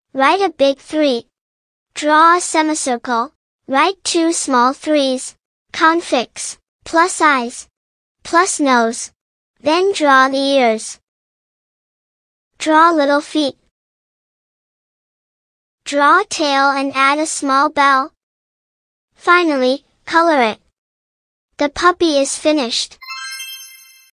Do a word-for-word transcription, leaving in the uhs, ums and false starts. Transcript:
Write a big three. Draw a semicircle. Write two small threes. Confix, plus eyes, plus nose. Then draw the ears. Draw little feet. Draw a tail and add a small bell. Finally, color it. The puppy is finished.